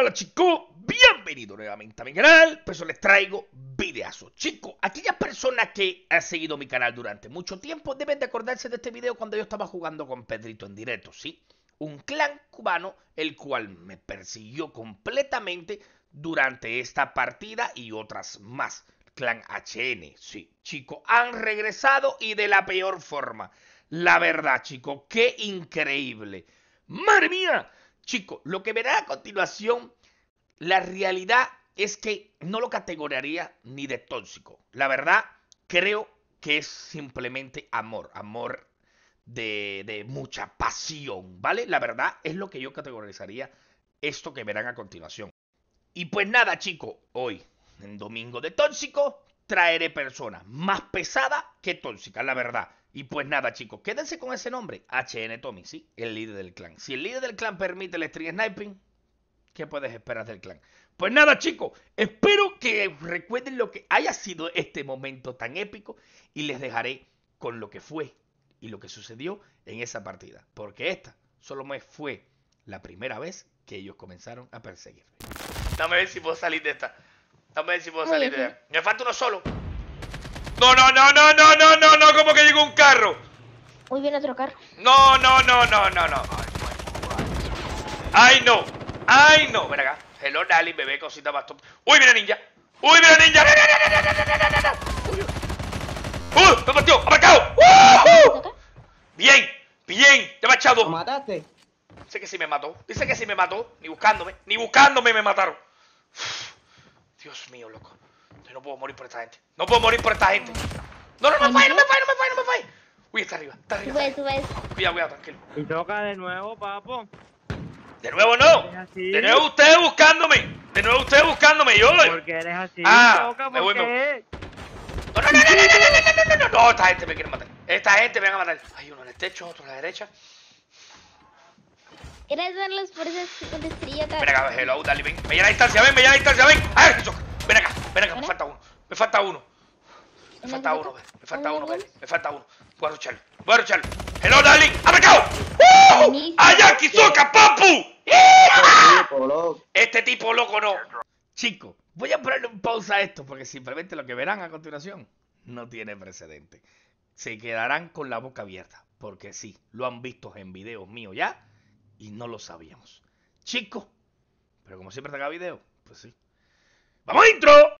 Hola chicos, bienvenido nuevamente a mi canal. Pues les traigo videazos. Chicos, aquellas personas que han seguido mi canal durante mucho tiempo deben de acordarse de este video cuando yo estaba jugando con Pedrito en directo, ¿sí? Un clan cubano el cual me persiguió completamente durante esta partida y otras más. Clan HN, sí, chicos, han regresado y de la peor forma. La verdad, chicos, qué increíble. ¡Madre mía! Chicos, lo que verá a continuación, la realidad es que no lo categorizaría ni de tóxico. La verdad, creo que es simplemente amor. Amor de mucha pasión, ¿vale? La verdad es lo que yo categorizaría esto que verán a continuación. Y pues nada, chicos, hoy, en Domingo de Tóxico, traeré personas más pesadas que tóxicas, la verdad. Y pues nada, chicos, quédense con ese nombre, HN Tommy, ¿sí? El líder del clan. Si el líder del clan permite el stream sniping, ¿qué puedes esperar del clan? Pues nada, chicos, espero que recuerden lo que haya sido este momento tan épico y les dejaré con lo que fue y lo que sucedió en esa partida. Porque esta solo me fue la primera vez que ellos comenzaron a perseguirme. Dame a ver si puedo salir de esta. Dame a ver si puedo salir de esta. Me falta uno solo. No, como que llegó un carro. Muy bien, otro carro. No. Ay, no. Ven acá. Hello, Dali, bebé, cosita más top. Uy, mira ninja. Me partió, ha marcado. Bien. Te ha echado. ¿Lo mataste? Dice que sí me mató. Ni buscándome me mataron. Dios mío, loco. Yo no puedo morir por esta gente. No, me falle. Uy, está arriba. Tú ves. Cuidado, tranquilo. Y toca de nuevo, papo. De nuevo no. De nuevo ustedes buscándome. Yo. Porque eres así. Toca, me voy. No, esta gente me quiere matar. Esta gente me van a matar. Hay uno en el techo, otro a la derecha. ¿Quieres verlos por esa estrella acá? Ven acá, hello, dale, ven. Me llena la distancia, ven. A ver, ven acá, me falta uno. Me falta uno, Voy a rucharlo. Hello, darling, ¡ha marcado! ¡Ayaki Soka, papu! Este tipo loco no. Chicos, voy a ponerle un pausa a esto porque simplemente lo que verán a continuación no tiene precedente. Se quedarán con la boca abierta porque sí, lo han visto en videos míos ya y no lo sabíamos. Chicos, pero como siempre saca video, pues sí. ¡Vamos, intro!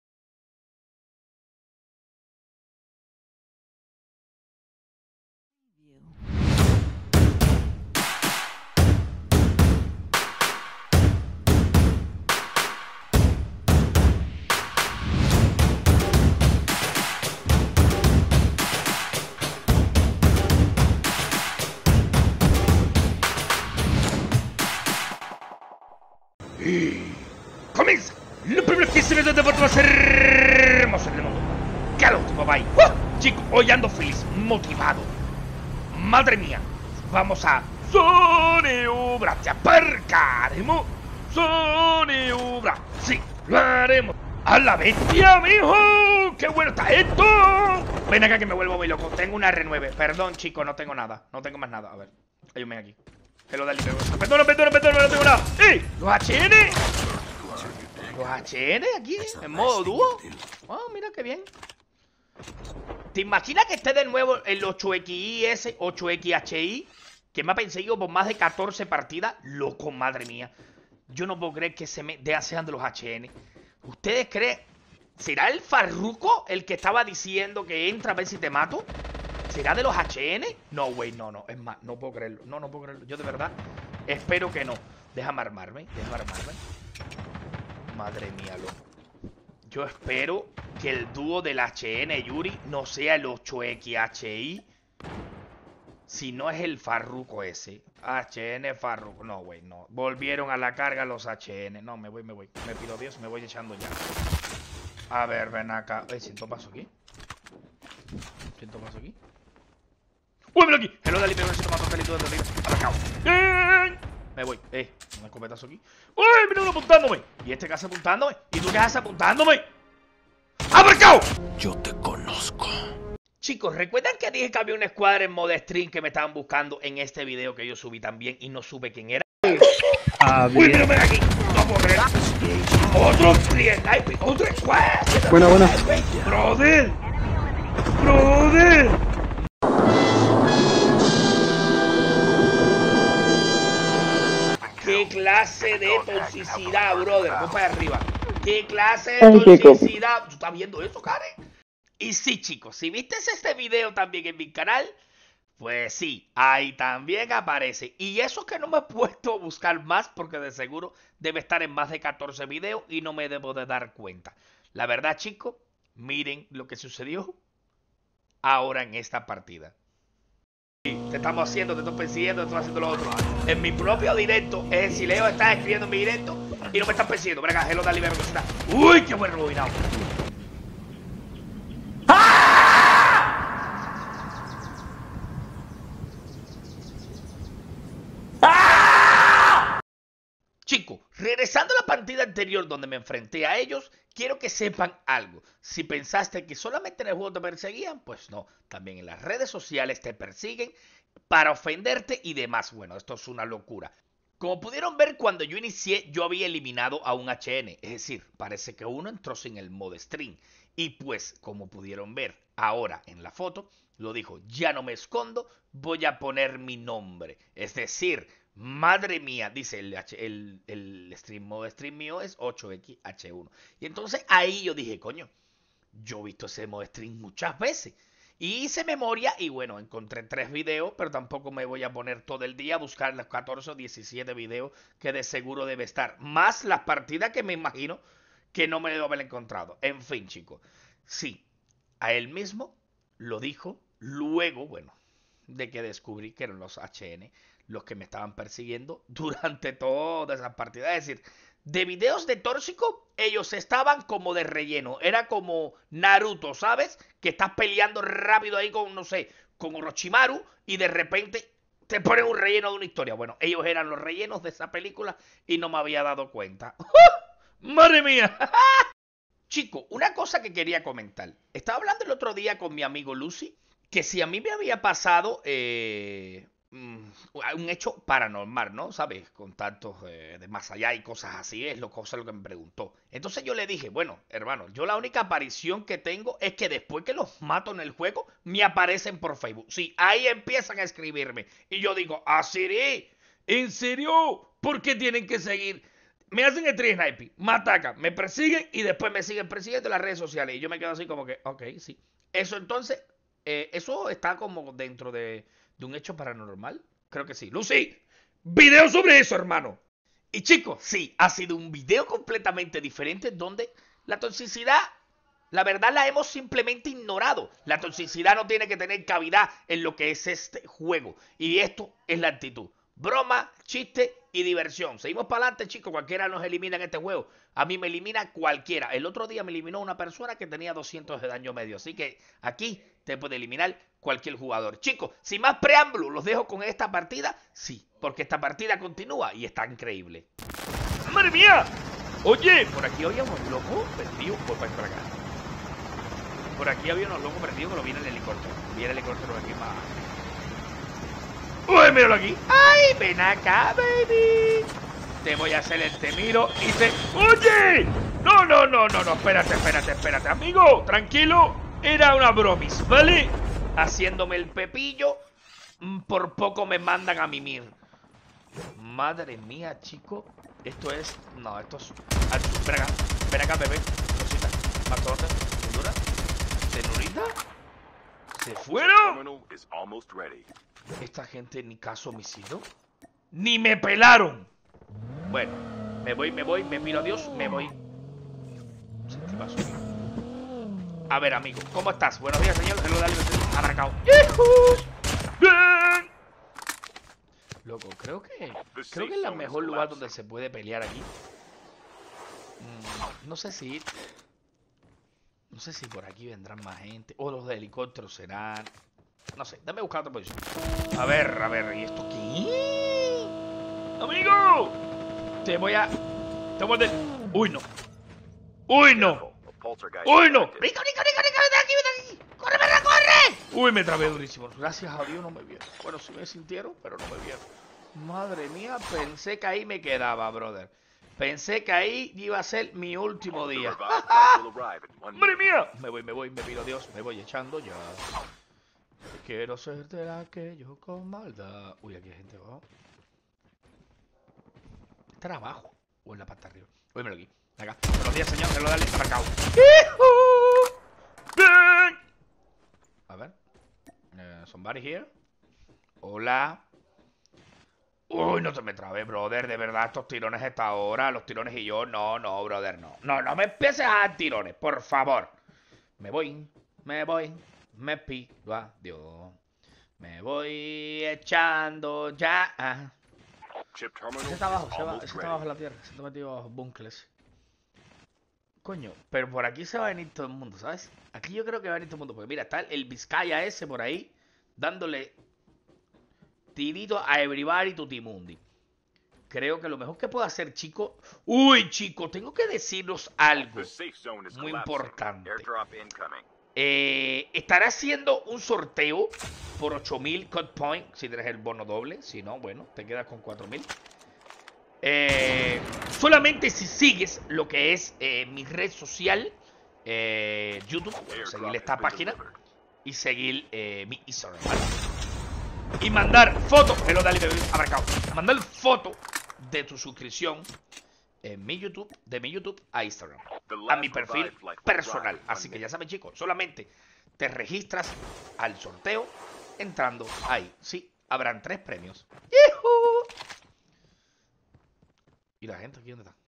Y comienza. Lo primero que se me da de va a ser hermoso en el mundo. ¡Qué loco, papá! Chicos, hoy ando feliz, motivado. Madre mía, vamos a Soneubra, te aparcaremos. Soneubra, sí, lo haremos. ¡A la bestia, mijo! ¡Qué bueno está esto! Ven acá que me vuelvo muy loco. Tengo una R9. Perdón, chicos, no tengo nada. No tengo más nada. A ver, ayúdame aquí. Hello, dale, perdón, no tengo nada. ¡Ey! ¡Los HN! ¿Los HN aquí? ¿En modo dúo? Oh, mira qué bien. ¿Te imaginas que esté de nuevo el 8XI, 8XHI? Que me ha perseguido por más de 14 partidas. Loco, madre mía. Yo no puedo creer que sean de los HN. ¿Ustedes creen? ¿Será el Farruko el que estaba diciendo que entra a ver si te mato? ¿Será de los HN? No, güey, no. Es más, no puedo creerlo. No puedo creerlo. Yo de verdad espero que no. Déjame armarme. Madre mía, loco. Yo espero que el dúo del HN Yuri no sea el 8XHI. Si no es el Farruko ese. HN Farruko. No, güey, no. Volvieron a la carga los HN. No, me voy. Me pido Dios, me voy echando ya. A ver, ven acá. ¿Siento paso aquí? ¡Uy, mira aquí! Hello, dale, pero necesito más papelito de arriba. ¡Atacado! ¡Bien! Me voy. Un escopetazo aquí. ¡Uy, mira uno apuntándome! ¿Y este que hace apuntándome? ¿Y tú qué haces apuntándome? ¡Ha marcado! Yo te conozco. Chicos, ¿recuerdan que dije que había una escuadra en modo stream que me estaban buscando en este video que yo subí también y no supe quién era? ¡Uy, mira aquí! ¡No correr. Otro sniper, otro squad. Buena. Brother. ¿Qué clase de toxicidad, brother? Voy para arriba. ¿Qué clase de toxicidad? ¿Tú estás viendo eso, Karen? Y sí, chicos, si viste este video también en mi canal, pues sí, ahí también aparece. Y eso que no me he puesto a buscar más, porque de seguro debe estar en más de 14 videos y no me debo de dar cuenta. La verdad, chicos, miren lo que sucedió ahora en esta partida. Te estamos haciendo, te estoy persiguiendo, te estoy haciendo lo otro. En mi propio directo, es decir, Leo está escribiendo en mi directo y no me están persiguiendo. Venga, hello, dale, velocidad. Uy, qué buen robinado. Chicos, regresando a la partida anterior donde me enfrenté a ellos, quiero que sepan algo. Si pensaste que solamente en el juego te perseguían, pues no. También en las redes sociales te persiguen para ofenderte y demás. Bueno, esto es una locura. Como pudieron ver, cuando yo inicié, yo había eliminado a un HN. Es decir, parece que uno entró sin el modo stream. Y pues, como pudieron ver ahora en la foto, lo dijo, ya no me escondo, voy a poner mi nombre. Es decir, madre mía, dice el stream modo stream mío es 8xH1. Y entonces ahí yo dije, coño, yo he visto ese modo stream muchas veces. Y hice memoria y bueno, encontré 3 videos, pero tampoco me voy a poner todo el día a buscar los 14 o 17 videos que de seguro debe estar. Más las partidas que me imagino que no me debo haber encontrado. En fin, chicos, sí, a él mismo lo dijo luego, bueno, de que descubrí que eran los HN los que me estaban persiguiendo durante toda esa partida. Es decir, de videos de tóxico, ellos estaban como de relleno. Era como Naruto, ¿sabes? Que estás peleando rápido ahí con, no sé, con Orochimaru y de repente te ponen un relleno de una historia. Bueno, ellos eran los rellenos de esa película y no me había dado cuenta. ¡Madre mía! Chico, una cosa que quería comentar. Estaba hablando el otro día con mi amigo Lucy, que si a mí me había pasado un hecho paranormal, ¿no? ¿Sabes? Contactos de más allá y cosas así, es lo que me preguntó. Entonces yo le dije, bueno, hermano, yo la única aparición que tengo es que después que los mato en el juego, me aparecen por Facebook. Sí, ahí empiezan a escribirme. Y yo digo, ¿ah, sí? ¿En serio? ¿Por qué tienen que seguir? Me hacen el tree sniper, me atacan, me persiguen y después me siguen persiguiendo en las redes sociales. Y yo me quedo así como que, ok, sí. Eso entonces, eso está como dentro de un hecho paranormal. Creo que sí. Lucy, video sobre eso, hermano. Y chicos, sí, ha sido un video completamente diferente donde la toxicidad, la verdad, la hemos simplemente ignorado. La toxicidad no tiene que tener cavidad en lo que es este juego. Y esto es la actitud. Broma, chiste y diversión. Seguimos para adelante, chicos. Cualquiera nos elimina en este juego. A mí me elimina cualquiera. El otro día me eliminó una persona que tenía 200 de daño medio. Así que aquí te puede eliminar cualquier jugador. Chicos, sin más preámbulos, los dejo con esta partida. Sí, porque esta partida continúa y está increíble. ¡Madre mía! Oye, por aquí había unos locos perdidos. Voy para acá. Por aquí había unos locos perdidos que lo viene el helicóptero. Viene el helicóptero aquí más. ¡Uy, míralo aquí! ¡Ay, ven acá, baby! Te voy a hacer el te miro y te... ¡Oye! No, espérate, amigo, tranquilo. Era una bromis, ¿vale? Haciéndome el pepillo, por poco me mandan a mimir. Madre mía, chico. Esto es... No, esto es... Ven acá, bebé. Cosita. Macrota. ¿Tenura? ¿Tenurita? ¿Se fueron? Esta gente ni caso homicidio. ¡Ni me pelaron! Bueno, me voy, me miro a Dios, me voy. A ver, amigo, ¿cómo estás? Buenos días, señor. Hello, dale, abarcado. ¡Bien! Loco, creo que es el mejor lugar donde se puede pelear aquí. No sé si por aquí vendrán más gente. O los de helicópteros serán... No sé, dame buscar otra posición. A ver, ¿y esto qué? ¡Amigo! Te voy a... ¡Uy, no! ¡Uy, no! ¡Uy, no! ¡Rico, vete aquí! ¡Corre, perra, corre! Uy, me trabé durísimo. Gracias a Dios no me vieron. Bueno, sí me sintieron, pero no me vieron. Madre mía, pensé que ahí me quedaba, brother. Pensé que ahí iba a ser mi último día. ¡Madre mía! Me pido a Dios, me voy echando ya. Quiero ser de aquello con maldad. Uy, aquí hay gente abajo. ¿Estará abajo o en la parte de arriba? Uy, me lo aquí. Acá. Buenos días, señor. Que lo dale. Marcado. ¡Bien! A ver. Somebody here. Hola. Uy, no te me trabes, brother. De verdad, estos tirones a esta hora. Los tirones y yo. No, brother, no. No me empieces a dar tirones, por favor. Me voy. Me pido a Dios. Me voy echando ya. Ese está abajo, ese está abajo en la tierra. Se está metido bajo bunkers. Coño, pero por aquí se va a venir todo el mundo, ¿sabes? Aquí yo creo que va a venir todo el mundo. Porque mira, está el Vizcaya ese por ahí, dándole tirito a Everybody Tutimundi. Creo que lo mejor que puedo hacer, chicos... Uy, chicos, tengo que deciros algo muy importante. Estaré haciendo un sorteo por 8000 cut point, si tienes el bono doble. Si no, bueno, te quedas con 4000. Solamente si sigues lo que es mi red social, YouTube, seguir esta página y seguir mi Instagram, ¿vale? Y mandar fotos, mandar foto de tu suscripción en mi YouTube, de mi YouTube a Instagram, a mi perfil personal. Así que ya saben, chicos, solamente te registras al sorteo entrando ahí. Sí, habrán 3 premios. ¡Yuhu! ¿Y la gente aquí dónde está?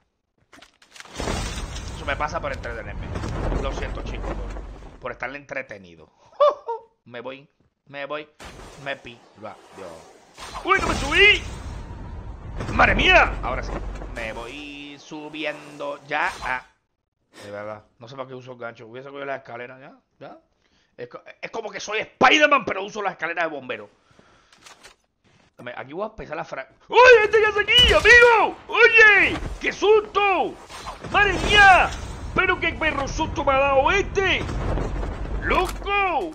Eso me pasa por entretenerme. Lo siento, chicos, por estarle entretenido. Me voy. Me pido a Dios. ¡Uy, no me subí! ¡Madre mía! Ahora sí. Me voy subiendo ya. De verdad. No sé para qué uso el gancho. Hubiese cogido las escaleras ya. Es como que soy Spider-Man, pero uso las escaleras de bombero. Aquí voy a empezar la frase. ¡Oye, este ya está aquí, amigo! ¡Oye! ¡Qué susto! ¡Madre mía! ¡Pero qué perro susto me ha dado este! ¡Loco!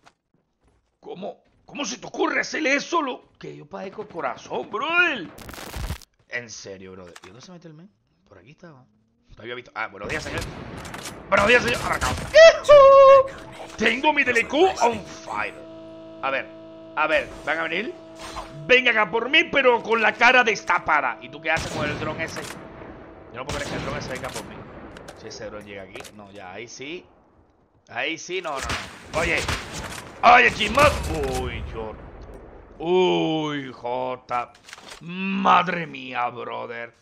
¿Cómo se te ocurre hacerle eso? Que yo padezco corazón, brother. En serio, brother. ¿Y dónde se mete el men? Por aquí estaba. No había visto. Buenos días, señor. Buenos días, señor. Arrancado. Tengo mi DLQ on fire. A ver, ¿van a venir? Venga acá por mí, pero con la cara destapada. ¿Y tú qué haces con el dron ese? Yo no puedo creer que el dron ese venga por mí. Si ese dron llega aquí. No, ya, ahí sí. Ahí sí, no. Oye, chismos. Uy, Jota. Madre mía, brother.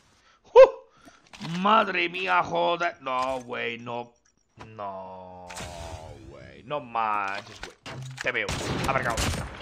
Madre mía, joder. No, güey, no. No, güey. No manches, güey. Te veo. Aparcado.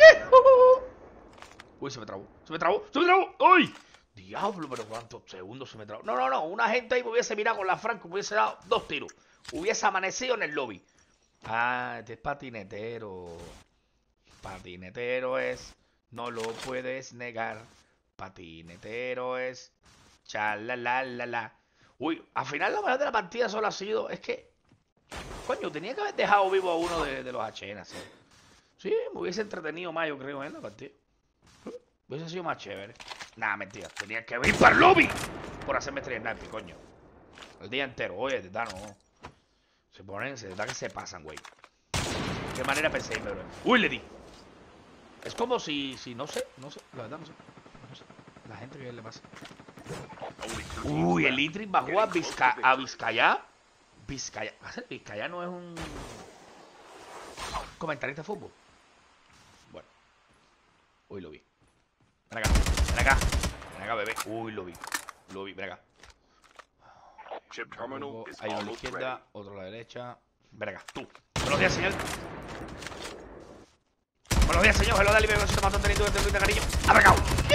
Uy, se me trabó. ¡Uy! Diablo, pero cuántos segundos se me trabó. No. Una gente ahí me hubiese mirado con la franca, me hubiese dado 2 tiros. Hubiese amanecido en el lobby. Este es patinetero. Patinetero es. No lo puedes negar. Patinetero es. Chalalala. Uy, al final la verdad de la partida solo ha sido. Es que. Coño, tenía que haber dejado vivo a uno de los achenas. Sí, me hubiese entretenido más, yo creo, en la partida. Hubiese sido más chévere. Nah, mentira. Tenía que ir para el lobby por hacerme 3 snipes, coño. El día entero. Oye, de verdad no. Se da que se pasan, güey. ¿De qué manera pensé irme, bro? ¡Uy, le di! Es como si no sé. La verdad no sé. La gente que le pasa. Uy, el Idris bajó a Vizcaya. Vizcaya no es un comentarista de fútbol. Bueno. Uy, lo vi. Ven acá, bebé. Uy, lo vi, ven acá. Hay uno a la izquierda, otro a la derecha. Ven acá, tú. Buenos días, señor. Hello, dale, bebé. Se matan teniendo este de cariño. ¡Abracao!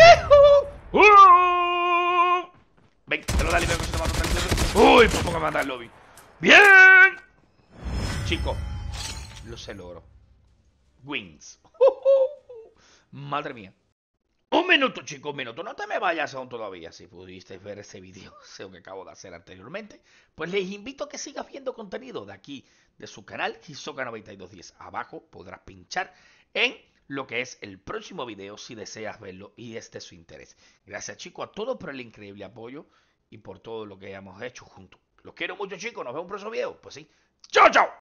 Ven, hello, dale, bebé. Se matan teniendo. Uy, por poco me mata el lobby. ¡Bien! Chicos, lo se logró. Wins. Madre mía. Un minuto, chicos, un minuto. No te me vayas aún todavía. Si pudiste ver ese video que acabo de hacer anteriormente, pues les invito a que sigas viendo contenido de aquí, de su canal Hisoka9210. Abajo podrás pinchar en lo que es el próximo video si deseas verlo y es de su interés. Gracias, chicos, a todos por el increíble apoyo y por todo lo que hemos hecho juntos. Los quiero mucho, chicos. Nos vemos en un próximo video. Pues sí. ¡Chao, chao!